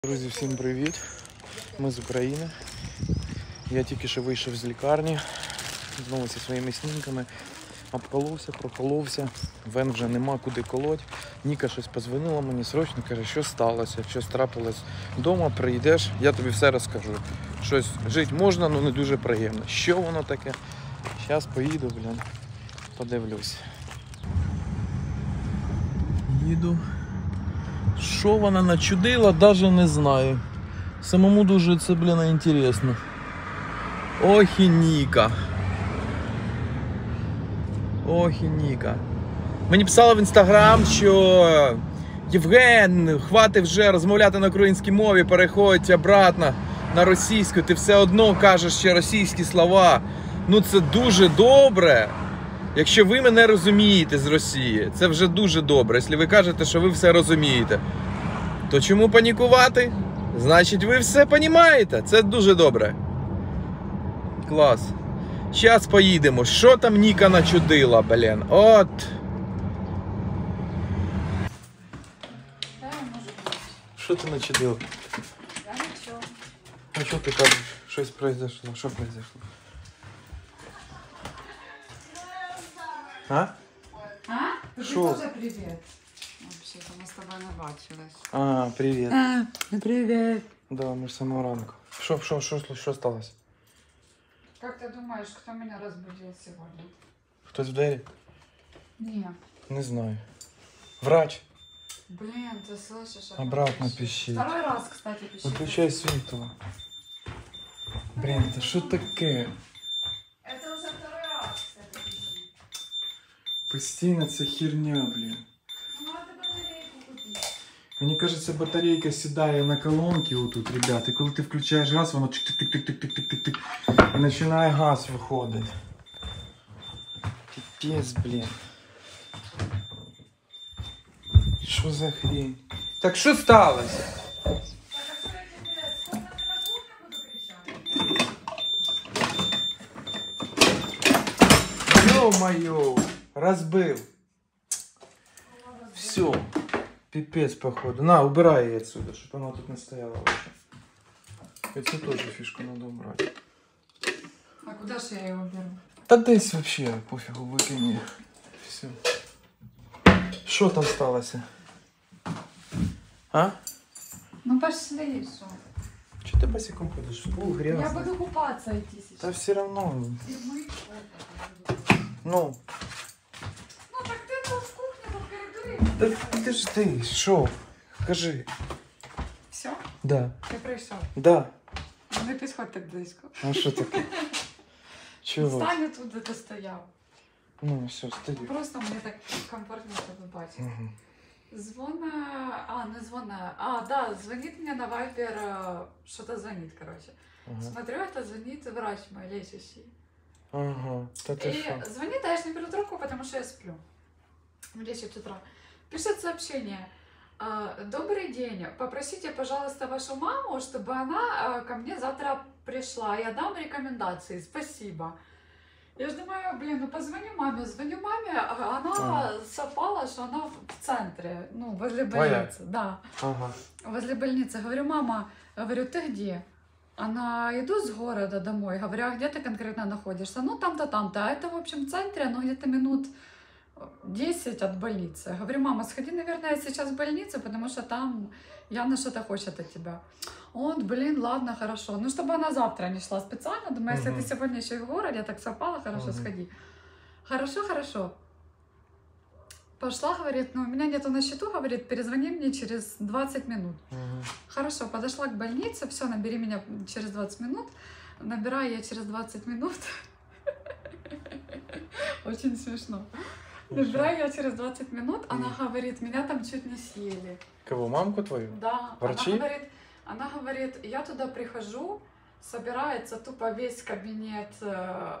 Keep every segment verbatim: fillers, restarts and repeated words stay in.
Друзі, всім привіт! Ми з України. Я тільки що вийшов з лікарні, знову зі своїми снімками. Обколовся, проколовся, вен вже нема куди колоть. Ніка щось подзвонила мені срочно, каже, що сталося, що трапилось вдома, прийдеш, я тобі все розкажу. Щось жити можна, але не дуже приємно. Що воно таке? Зараз поїду, блін, подивлюсь. Їду. Що вона начудила, навіть не знаю. Самому дуже це, блін, інтересно. Ох і Ніка. Ох і Ніка. Мені писали в інстаграм, що Євген, хватить вже розмовляти на українській мові, переходь обратно на російську, ти все одно кажеш ще російські слова. Ну це дуже добре, якщо ви мене розумієте з Росії. Це вже дуже добре, якщо ви кажете, що ви все розумієте. То чому панікувати? Значить, ви все розумієте. Це дуже добре. Клас. Зараз поїдемо. Що там Ніка начудила, блін? От. Що ти начудила? Я нічого. А що ти кажеш? Щось произошло. Що произошло? А? А? Ты Шо? тоже привет. Вообще-то мы с тобой не бачились. А, привіт. А, привет. Да, ми ж самого ранку. Що, що, що, що сталося? Как ты думаешь, кто меня разбудил сегодня? Хтось в двері? Не. Не знаю. Врач? Блин, ты слышишь? Обратно пищит. Второй раз, кстати, пищит. Виключай світло. Блін, це що таке? Это уже второй раз, кстати, пищит. Постійно ця херня, блін. Ну, надо батарейку купить. Мені кажеться, батарейка сідає на колонки отут, ребят, і коли ти включаєш газ, воно чик-тик-тик-тик-тик-тик-тик і починає газ виходити. Піпець, блін. Що за хрень? Так що сталося? Так, а что я тебе, сколько ты на кухне буду кричать? Ё-моё, розбив. Все. Пипец, походу. На, убирай ее отсюда, чтобы она тут не стояла вообще. Эту тоже фишку надо убрать. А куда же я его беру? Да десь вообще, пофигу, выкини. Все. Что там сталося? А? Ну пошли, что? Че ты босиком ходишь? Пол грязный. Я буду купаться идти Да сейчас. все равно. И мы... Ну. Ну так ты тут в кухне, тут в коридоре. Да ты ж ты, шо? Скажи. Все? Да. Ти прийшов. Да. Не підходь так близько. А что таке? Чего? Стань тут, де ти стояв. Ну, все, стою. Просто мені так комфортніше тебе бачити. Угу. Звона... А, не звона. А, да, звонит мне на вайбер, э, что-то звонит, короче. Ага. Смотрю, это звонит врач мой лечащий. Ага. Да ты И шо? звонит, а я ж не беру трубку, потому что я сплю. Лечит с утра. Пишет сообщение. «А, Добрый день. Попросите, пожалуйста, вашу маму, чтобы она а, ко мне завтра пришла. Я дам рекомендации. Спасибо. Я ж думаю, блин, ну позвоню маме. Звоню маме, а она Ага. совпала, что она в центре, ну, возле Твоя? больницы. Да, Ага. возле больницы. Говорю, мама, говорю, ты где? Она, иду с города домой. Говорю, а где ты конкретно находишься? Ну, там-то, там-то. А это, в общем, в центре, ну, где-то минут десять от больницы. Говорю, мама, сходи, наверное, сейчас в больницу, потому что там явно что-то хочет от тебя. Он, блин, ладно, хорошо. Ну, чтобы она завтра не шла специально. Думаю, если Мгм. ты сегодня еще и в городе, так совпало, хорошо, Мгм. сходи. Хорошо, хорошо. Пошла, говорит, ну, у меня нету на счету, говорит, перезвони мне через двадцать минут. Угу. Хорошо, подошла к больнице, все, набери меня через двадцать минут. Набираю я через двадцать минут. Очень смешно. Набираю я через двадцать минут, она говорит, меня там чуть не съели. Кого, мамку твою? Да, Врачи? она говорит, она говорит, я туда прихожу, собирается тупо весь кабинет, э,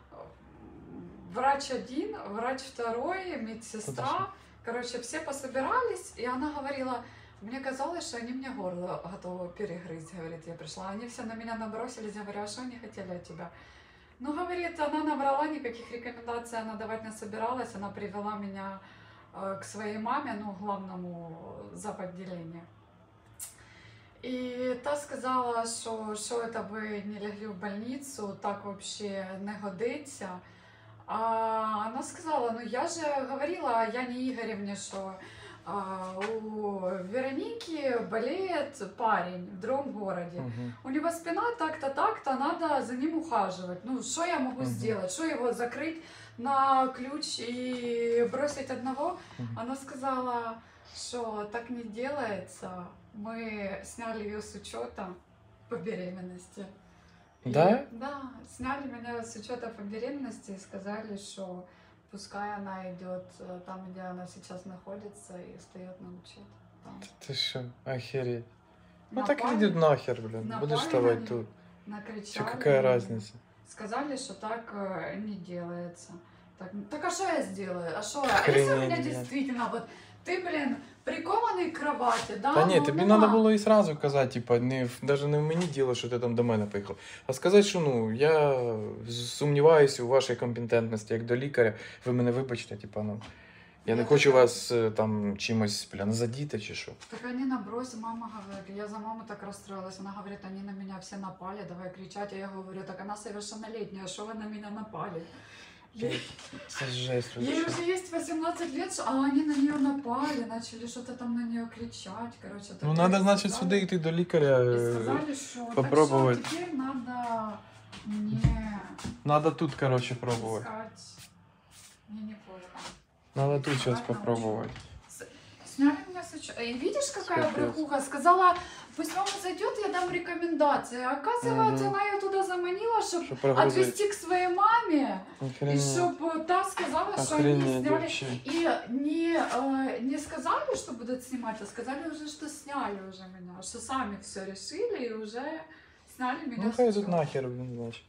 врач один, врач второй, медсестра, Подожди. короче, все пособирались, и она говорила, мне казалось, что они мне горло готовы перегрызть, говорит, я пришла, они все на меня набросились, говорю, а что они хотели от тебя? Ну, говорит, она набрала, никаких рекомендаций она давать не собиралась, она привела меня э, к своей маме, ну, главному зав. Отделения. І та сказала, що що це ви не лягли в больницю, так взагалі не годиться. А вона сказала, ну я же говорила Яне Игоревне, что а, у Вероники болеет парень в другом городе. Угу. У него спина так-то, так-то, надо за ним ухаживать. Ну, что я могу Мгм. сделать? Что его закрыть на ключ и бросить одного? Мгм. Она сказала, что так не делается. Мы сняли ее с учета по беременности. И- Да? Да, сняли меня с учета по беременности и сказали, что пускай она идет э, там, где она сейчас находится, и встает на учет. Там. Ты что, охереть. Ну Напали, так иди нахер, блин. напали Будешь на вставать неё. тут. Накричали. Че, какая на меня. разница? Сказали, что так э, не делается. Так, так а что я сделаю? А что? А если у меня Охренеть, блядь. действительно вот ты, блин, прикованный к кровати, да? Та ні, ну, тобі нема. треба було і сразу казати, типа, не в- даже не в мені діло, що ти там до мене поїхав. А сказати, що ну, я сумніваюся у вашій компетентності як до лікаря. Ви мене вибачте, типа, ну. Я не Я хочу така- вас е, там чимось, блін, задіти чи що. Так они набросили, мама говорит, я за маму так расстроилась, она говорит, они на меня все напали, давай кричать, а я говорю, так она совершеннолетняя, что вы на меня напали? Ей, Це жесть. ей вообще. уже есть восемнадцать лет, а они на нее напали, начали что-то там на нее кричать, короче. Ну, так треба, и значить, сказали. сюди йти до лікаря. И е, сказали, что попробовать. так что теперь надо мне Надо тут, короче, пробовать. искать гинеколога. Надо тут сейчас Как научить? попробовать. Сняли меня с учета. И видишь, какая Капец. брехуха? Сказала, пусть мама зайдет, я дам рекомендации. А оказывается, Мгм. она ее туда заманила, чтобы Что прогрузить? отвезти к своей маме. И Охренеть. чтобы та сказала, что они Охренеть сняли. вообще. И не, э, не сказали, что будут снимать, а сказали уже, что сняли уже меня. Что сами все решили и уже сняли меня Ну с хай тут учета. нахер, блин, значить.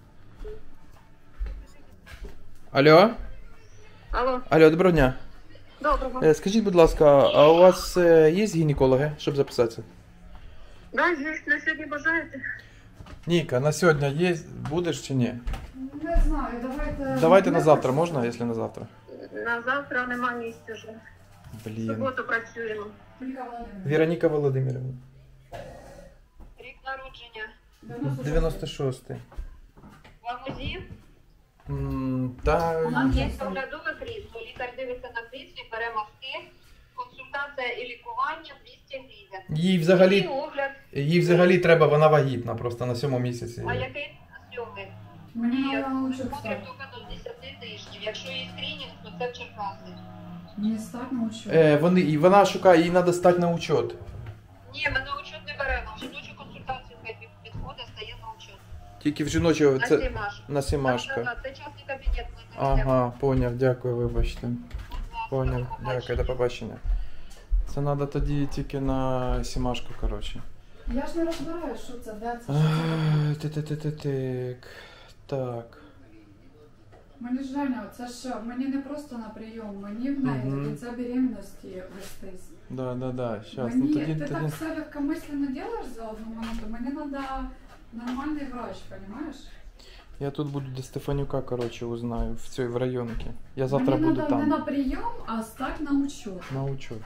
Алло? Алло, Алло, доброго дня. доброго. Е, Скажіть, будь ласка, а у вас е, є гінекологи, щоб записатися? Да, здесь на сьогодні бажаєте? Ніка, на сьогодні є, будеш чи ні? Не знаю, давайте... Давайте на Ми завтра, просто- можна, якщо на завтра? На завтра нема місця вже. В Блін. суботу працюємо. Віка Володимирівна. Віроніка Володимирівна. Рік народження. дев'яносто шостий. Вам УЗІ? М, Та Нам є оглядове крісло. Лікар дивиться на кріслі, бере мазки. Консультація і лікування двісті гривень. їй І взагалі, огляд. їй взагалі треба, вона вагітна просто на сьомому місяці. А який сьомий? Мені Ні, треба на учет смотрим стати. тільки до десяти тижнів. Якщо є скринінг, то це в Черкаси. Мені стати на учет. Е, вони, і вона шукає, їй треба стати на учет. Ні, ми на учет не беремо. В жіночу консультацію хай підходить, стає на учет. Тільки в жіночого На це сімаш. на сімашка. Так, так, це частний кабінет. Ми не йдемо. Ага, поняв, дякую, вибачте. Будь ласка, Поняв, до побачення. дякую, до побачення. Це треба тоді тільки на сімашку, коротше. Я ж не розбираю, що це, де це, що це. Ай, ти-ти-ти-ти-тик. Так. Мені ж реально, це ж мені не просто на прийом, мені в неї Мгм. до кінця беременності вестись. Да, да, да. Щас, ну Мені, тоді, ти тоді. так все легкомисленно делаешь за одну минуту, мені треба нормальний врач, понимаешь? Я тут буду до Стефанюка, коротше, узнаю, в цій в районці. Я завтра мені буду треба не там. на прийом, а стать на учет. На учет.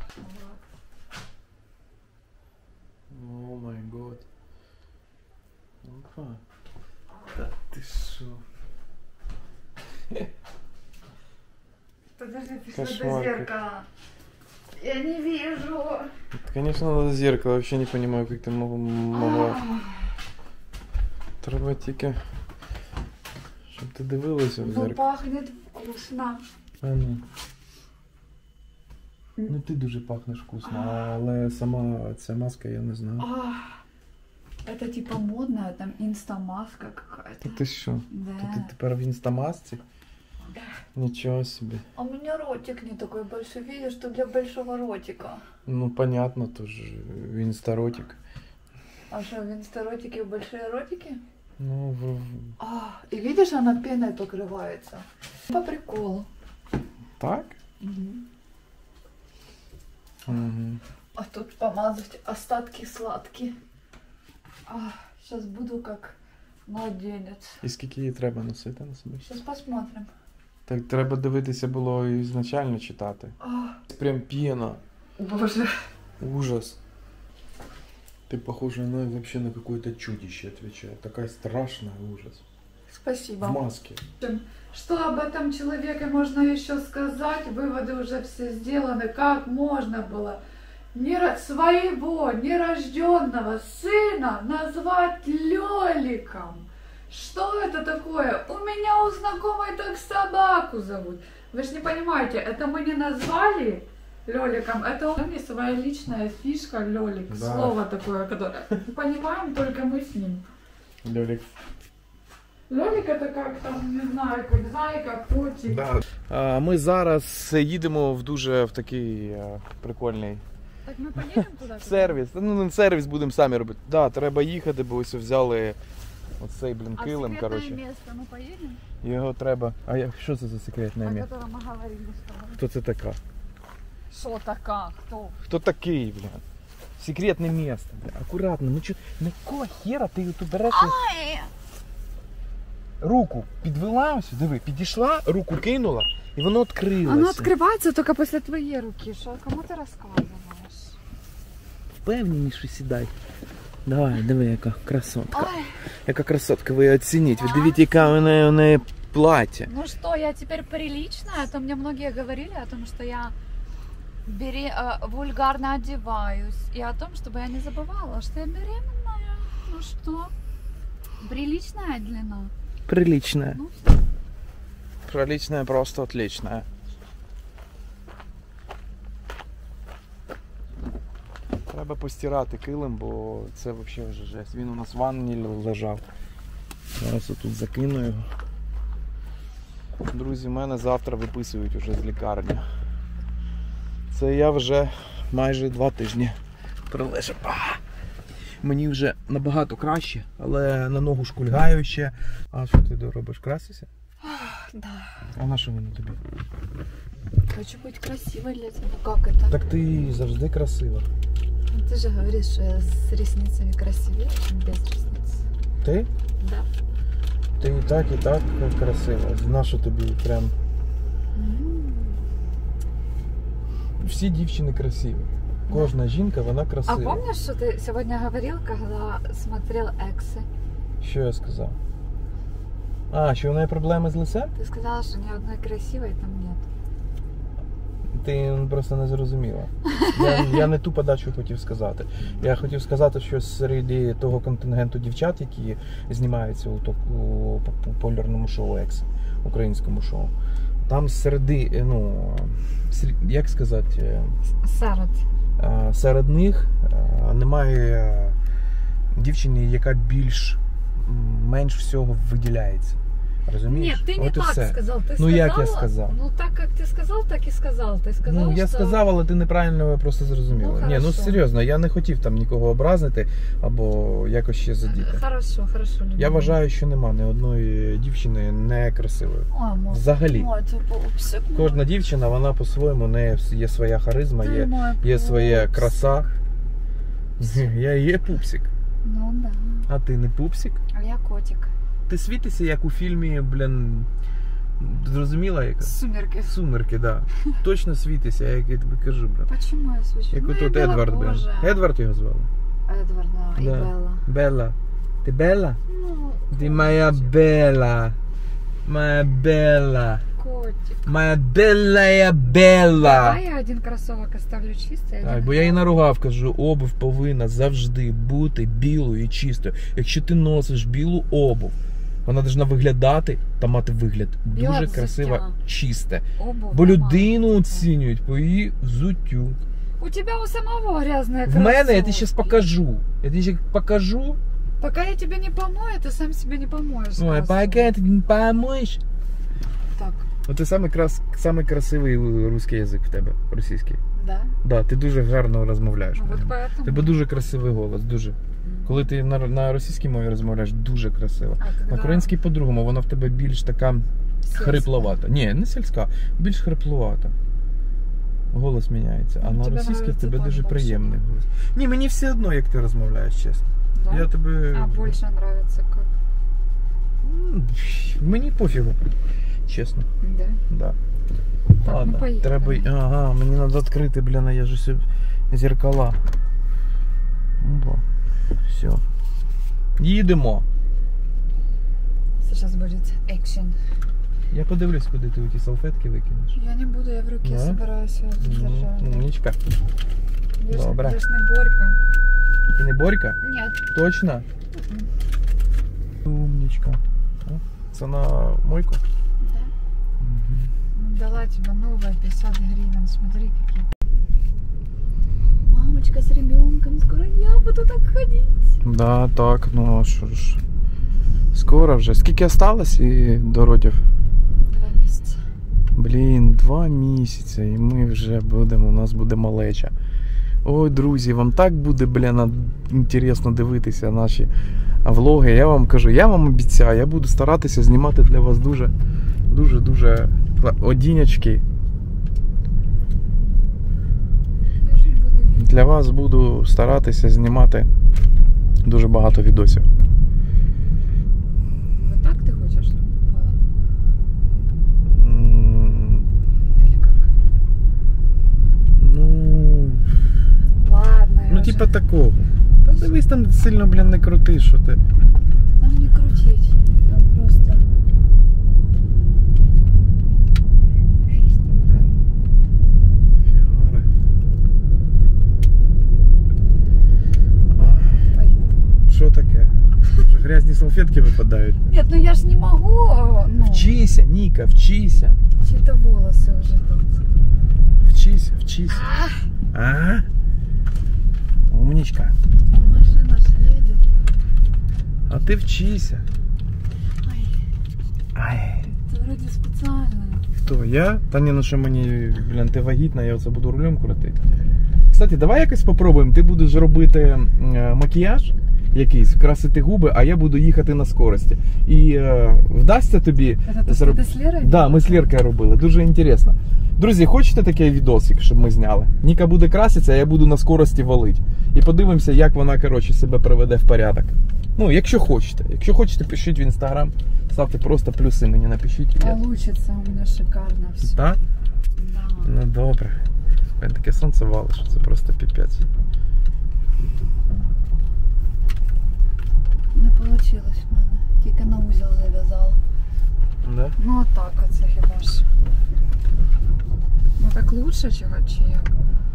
О май год. Опа. Да ты шо? Подожди, пішли до Кошмар. зеркала. Я не вижу. Конечно, надо зеркало. Вообще не понимаю, как ты мог- могла. А, Треба тільки, щоб ти дивилася в Ну зеркало. пахнет вкусно. А ну. Ну ти дуже пахнеш вкусно, але сама ця маска я не знаю. А, это типа модная, там инстамаска какая-то. Та ти що? Да. То ти тепер в інстамасці? Да. Нічого собі. А у меня ротик не такой большой, видишь, что для большого ротика. Ну понятно, то ж в інстаротик. А что, в инсторотике большие ротики? Ну, в... в- А, и видишь, она пеной покрывается. По приколу. так? Мгм. Угу. А тут помазать остатки сладкие. А, сейчас буду как младенец. І скільки її треба носити на собі? Сейчас посмотрим. Так треба дивитися було ізначально читати. А, Прям п'єна. боже. Ужас. Ты похожа на вообще на какое-то чудище, отвечаю. Такая страшная, ужас. Спасибо. В маске. Что об этом человеке можно еще сказать? Выводы уже все сделаны. Как можно было не своего нерожденного сына назвать Лёликом? Что это такое? У меня у знакомой так собаку зовут. Вы же не понимаете, это мы не назвали Лёликом, это у него своя личная фишка Лёлик. Да. Слово такое, которое понимаем только мы с ним. Лёлик. Лёлик это как там, не знаю, как зайка, котик. Да. А, ми зараз їдемо в дуже в такий а, прикольний Так ми поїдемо туди? сервіс. Ну, не сервіс, будемо самі робити. Так, да, треба їхати, бо ось взяли оцей, блін, А килим, в коротше. секретное место мы поедем? Його треба. А я- що це за секретне О місце? котором мы говорили с тобой. Хто це така? Шо така? Хто? Хто такий, блін? Секретне місце. Бля. Акуратно, ну чо, на кого хера ти тут береш? і- Руку підвела ось, диви, підійшла, руку кинула, і воно відкрилося. Оно открывается только после твоей руки. Что, кому ты рассказываешь? Впевненіше сідай. Давай, диви, яка красотка. Ой, Яка красотка, ви оцініть. Ви дивіться, яка у неї, у неї плаття. ну что, я теперь приличная? А то мне многие говорили о том, что я бери, э, вульгарно одеваюсь. И о том, чтобы я не забывала, что я беременная. Ну что? Приличная длина. Приличная. Ну всё. Приличная, просто отличная. Треба постирати килим, бо це взагалі вже жесть. Він у нас в ванні лежав. Зараз отут закину його. Друзі, мене завтра виписують уже з лікарні. Це я вже майже два тижні прилежав. Мені вже набагато краще, але на ногу шкульгаю ще. А що ти робиш? Красишся? Да. А на що воно тобі? Хочу быть красивой для тебя. Как это? Так ти завжди красива. Ты же говоришь, что я с ресницами красивее, чем без ресниц. Ти? Да. Ти і так, і так красива. Нащо тобі прям. Всі дівчини красиві. Кожна жінка, вона А красива. помнишь, что ты сегодня говорил, когда смотрел «Эксы»? Що я сказав? А, що у неї проблеми з лицем? Ты сказала, что ни одной красивой там нет. Ти просто не зрозуміла. Я, я не ту подачу хотів сказати. Я хотів сказати, що серед того контингенту дівчат, які знімаються у, топ- у популярному шоу «Екс», українському шоу, там середи, ну, сер- як сказати, Серед. а, серед них а, немає дівчини, яка більш, м, менш всього виділяється. Розумієш? Нет, ты не От і так все. сказал. Ты Ну, сказала, як я сказав? Ну так, как ты сказал, так и сказал. Ты сказал, Ну, я что... сказав, але ти неправильно просто зрозуміла. Ну, Ні, ну хорошо. серйозно, я не хотів там нікого образити або якось ще задіти. Хорошо, хорошо. Любимый. Я вважаю, що нема ні одної дівчини не красивої. Ой, мой, Взагалі. мой, ты пупсик, мой. Кожна дівчина, вона по-своєму, у неї є своя харизма, Ты є, мой є своя пупсик. краса. Я є пупсик. Ну да. А ти не пупсик? А я котик. Ти світишся, як у фільмі, блін, зрозуміла яка? Сумерки. Сумерки, да. Точно світишся, як я тобі кажу, блін. Почему я свечу? Як Ну, отут я Едвард, блін. белокожая. Едвард його звали? Эдвард, да, и Да. Белла. Белла. Ти Белла? Ну, Ти моя котик. Белла. Моя Белла. Котик. Моя белая Белла. Давай я один кроссовок оставлю чистый. Так, один бо я їй оставлю. наругав, кажу, обув повинна завжди бути білою і чистою. Якщо ти носиш білу обув, вона повинна виглядати та мати вигляд Біле дуже взуття. красиво, чисте. Обувь Бо нема. людину оцінюють по її взуттю. У тебя у самого грязные В мене я тобі кроссовки. зараз покажу. Я тобі зараз покажу. Пока я тебя не помою, ты сам себе не помоешь. Ой, кроссовки. пока ти не помоєш. Так, Оце самий, крас... самий красивий русський язик в тебе, російський. да? Да, ти дуже гарно розмовляєш. Ну, на вот ньому. поэтому. У тебе дуже красивий голос, дуже. Коли ти на, на російській мові розмовляєш, дуже красиво. А когда На українській по-другому, вона в тебе більш така сельская? хрипловата. Ні, не сільська, більш хрипловата. Голос міняється. А Ну, на тебе російській в нравиться тебе так дуже більше? приємний голос. Ні, мені все одно, як ти розмовляєш, чесно. Да? Я тебе... А больше нравится как? М, Мені пофігу. Чесно. Да. Да. Так, Ладно, ну поехали. треба... й- Ага, мені треба відкрити, блін, я ж усі зеркала. Опа. Все. Їдемо. Сейчас будет экшен. Я подивлюсь, куди ти ті салфетки викинеш. Я не буду, я в руке Да? собираюсь держать. Умничка. Я ж- Добре. я ж не Борька. Ти не Борька? Нет. Точно? М-м. Умничка. О, це на мойку? Да. Ну, дала тебе новая пятьдесят гривен. Смотри, какие. Мамочка с ребенком. Скоро я буду так ходить. Да, так, ну що ж. Скоро вже. Скільки осталось і до родів? Два месяца. Блін, два місяці і ми вже будемо, у нас буде малеча. Ой, друзі, вам так буде, блін, інтересно дивитися наші влоги. Я вам кажу, я вам обіцяю, я буду старатися знімати для вас дуже, дуже, дуже одінячки. Я ж не буду видеть. Для вас буду старатися знімати дуже багато відосів. Вот так ты хочешь? Пола? М, Или как? Ну, Ладно, я ну уже- типа такого. Та дивись, там сильно, блін, не крути, що ти. Там не крутить. Там просто... Фігари. Ой. Що таке? Вже грязні салфетки випадають. Нет, ну я ж не могу. Ну, Вчися, Ніка, вчися. чьи-то волосы уже тут. Вчись, вчись. А? Умничка. Машина ж едет. А ти вчися. Ай, Ай. это вроде специально. Хто? Я? Та ні, ну що мені, блін, ти вагітна, я оце буду рулем крутити. Кстати, давай якось попробуємо. Ти будеш робити е, макіяж якийсь, красити губи, а я буду їхати на скорості. І е, вдасться тобі... Это то, зроб- что ты с Лерой Да, делала? ми з Лєркою робили. Дуже інтересно. Друзі, хочете такий відосик, щоб ми зняли? Ніка буде краситися, а я буду на скорості валить. І подивимося, як вона, коротше, себе приведе в порядок. Ну, якщо хочете. Якщо хочете, пишіть в інстаграм. Ставте просто плюси мені, напишіть. і я- Получится у меня шикарно все. Так? Да. Ну добре. Блін, таке сонце валить, що це просто піпець. Не получилось в мене. Тільки на узел зав'язала. Да? Ну а так оце хіба ж. Ну так лучше чого чи як?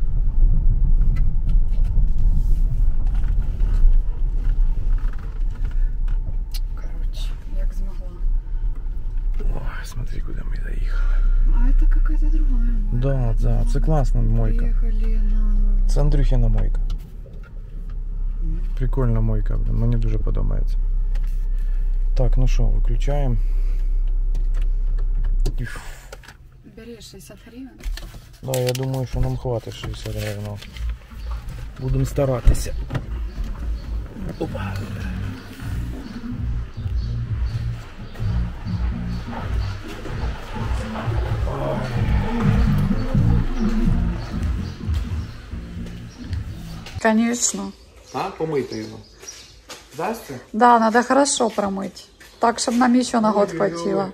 Короче, як змогла. Ой, смотри, куди ми доїхали. А это какая-то другая мойка. Да, да, це класна мойка. Приехали на... Це Андрюхіна мойка. Прикольна мойка, блін, мені дуже подобається. Так, ну що, виключаємо. Іф. Бери шестьдесят гривен. Да, я думаю, що нам хватить шістдесят гривень. Будемо старатися. Опа. Конечно. А, помийте його. Дасться? Да, надо хорошо промыть. Так, чтобы нам еще на год хватило.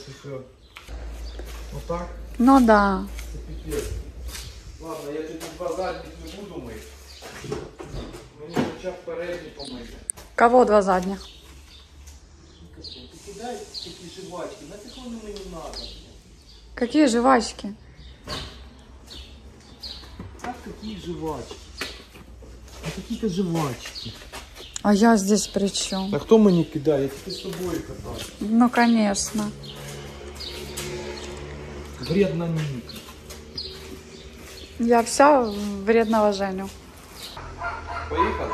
Отак? Ну да. Це піпець. Ладно, я тоді два задніх не буду мити. Мені хоча б передні помити. Кого два задних? Ти кидай такі жвачки, нафіг вони мені надо? Какие жвачки? Так, какие жвачки? А какие-то жвачки. А я здесь при чем? А хто мені кидає? Я тільки з тобою катаю. Ну, конечно. Вредна Ніка. Я вся вредного Женю. Поїхали?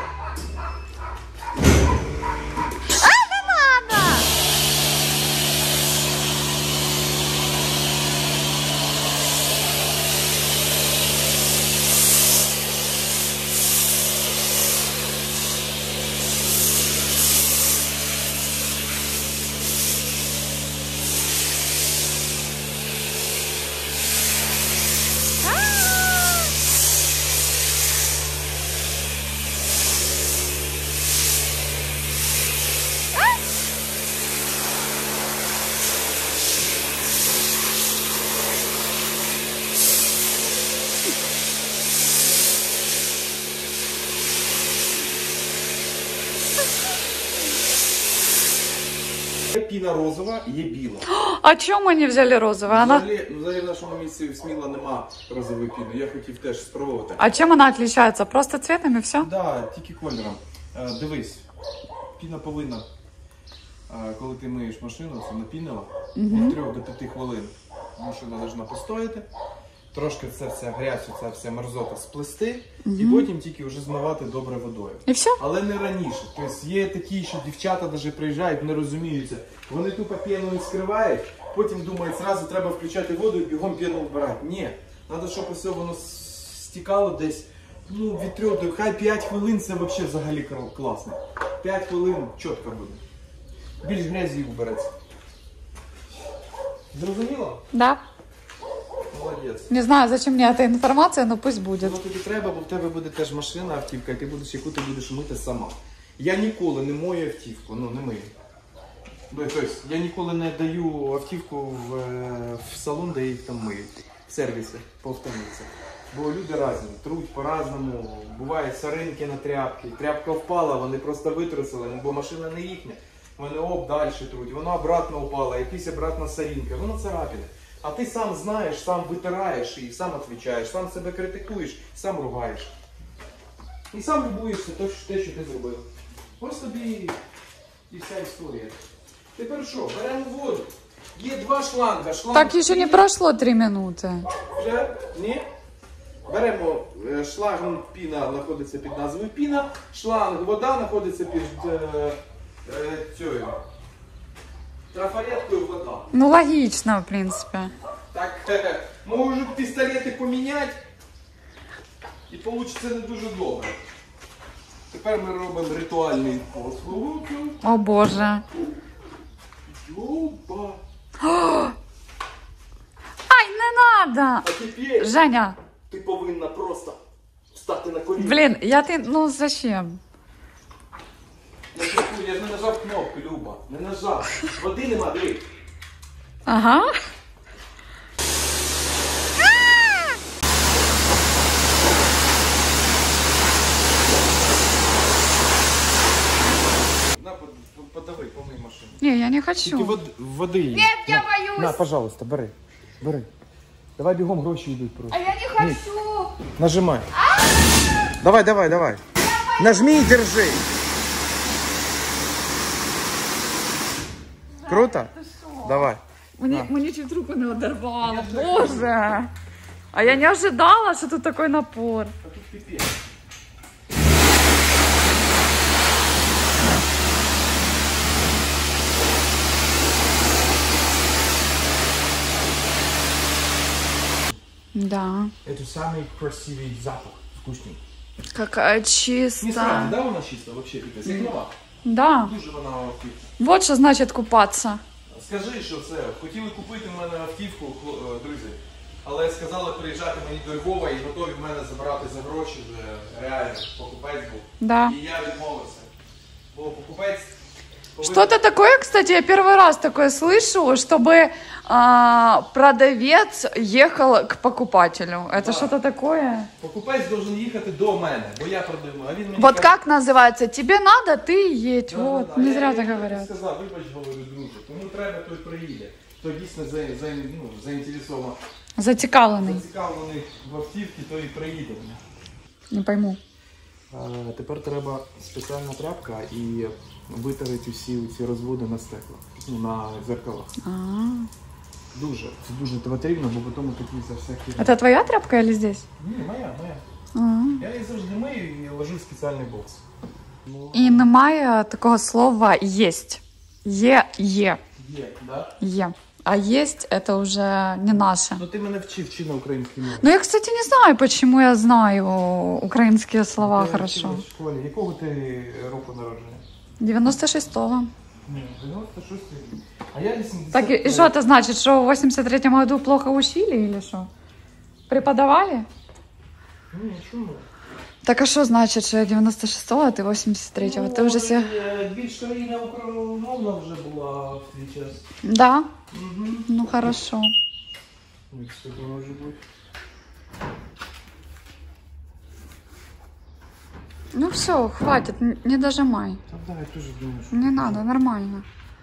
Є піна розова, є біла. А чому ми не взяли розове? Она... Взагалі, ну, взагалі в нашому місці в Сміла нема розової піни. Я хотів теж спробувати. А чим вона відрізняється? Просто цветом і все? Так, да, тільки кольором. Е, дивись, піна повинна, е, коли ти миєш машину, це напінила, від трьох до п'яти хвилин машина повинна постояти. Трошки це вся грязь, ця вся мерзота сплести, угу. І потім тільки вже змивати добре водою. І все? Але не раніше. Тобто є такі, що дівчата навіть приїжджають, не розуміються. Вони тупо п'яну не скривають, потім думають, зразу треба включати воду і бігом п'яну вбирати. Ні, треба, щоб усе воно стікало десь, ну, від трьох до, хай п'ять хвилин, це взагалі взагалі класно. п'ять хвилин чітко буде. Більш грязі вбереться. Зрозуміло? Да. Молодець. Не знаю, зачем мне эта информация, но пусть будет. Ну тобі треба, бо в тебе буде теж машина, автівка, і ти будеш, яку ти будеш мити сама. Я ніколи не мою автівку, ну не мию. Тобто, я ніколи не даю автівку в, в салон, де їх там миють. В сервіси, по автомийцях. Бо люди різні, труть по-разному, бувають соринки на тряпки, тряпка впала, вони просто витрусили, бо машина не їхня. Вони оп, далі труть, вона обратно впала, якісь обратно соринки, воно царапини. А ти сам знаєш, сам витираєш і сам відповідаєш, сам себе критикуєш, сам ругаєш. І сам любуєшся те, що ти зробив. Ось тобі і вся історія. Тепер що, беремо воду. Є два шланга. Шланг Так еще не прошло три минуты. Вже? Ні? Беремо е, шланг, піна знаходиться під назвою піна, шланг вода знаходиться під е, е, цією трафареткою вода. Ну, логично, в принципе. Так, е, можуть пістолети поміняти і вийде не дуже добре. Тепер ми робимо ритуальний послуг. О боже. Люба. Ай, не надо! А тепер Женя, ти повинна просто встати на коліна. блин, я ты, ну зачем? Я, чекаю, я ж не нажав кнопку, Люба. Не нажав. Води нема, диви. Ага. На, подави, помий машину. Не, я не Тільки хочу. води, води їй. Нет, я боюсь. На, пожалуйста, бери. Бери. Давай бігом гроші йдуть просто. А я не хочу. Нажимай. Давай, давай, давай. Нажми и держи. Круто? Давай. Мне, мне чуть руку не одорвало. Боже. А я не ожидала, что тут такой напор. А тут пипец. Да. Это самый красивый запах. Вкусный. Какая Не сразу, чистая. да, вона чиста? Вообще пипец. Як нова. Да. Дуже вона вкусна. Вот что значит купаться. Скажи, що це, хотіли купити в мене автівку, хло- е, друзі, але сказали приїжджати мені до Львова і готові в мене забрати за гроші, вже реально покупець був. Да. І я відмовився. Бо покупець повинен- Что-то такое, кстати, я первый раз такое слышу, чтобы а, продавец ехал к покупателю. Это Да. что-то такое? Покупець должен їхати до мене, бо я продаю, а він мені Вот каже- как называется? Тебе надо, ты едь. Да, Вот, да, да. не Я- зря я так йому говорят. сказав, вибач, говорю, друже, кому треба, той приїде. Хто дійсно за, за, ну, заінтересований, Зацікавлений. зацікавлений в автівці, той і приїде. Не пойму. А, тепер треба спеціальна тряпка і витерти всі ці розводи на стеклах, ну, на зеркалах. А. Дуже, це дуже потрібно, бо потім такі за всякі... Это твоя тряпка или здесь? Ні, моя, моя. А. Я її завжди мию і ложу в спеціальний бокс. Ну, І немає такого слова «єсть». Є, є, є, да? є. А «єсть» это уже не наше. Ну ти мене вчив, вчи на українській мові. Ну я, кстати, не знаю, почему я знаю украинские слова Я хорошо. вчила в школі. Якого ти року народження? девяносто шестого. Ні, дев'яносто шостий. А я вісімдесят. Так, и что это значит, что в восемьдесят третьем году плохо учили или что? Преподавали? Ні, чому? Так а что значит, что я девяносто шестого, а ты восемьдесят третьего? Ты уже все... е, Більш країна україномовна вже була в свій час. Да? Угу. Ну хорошо. Ой, що це може бути? Ну все, хватит, н- не дожимай. Та да, я теж думаю, що... Не надо, нормально.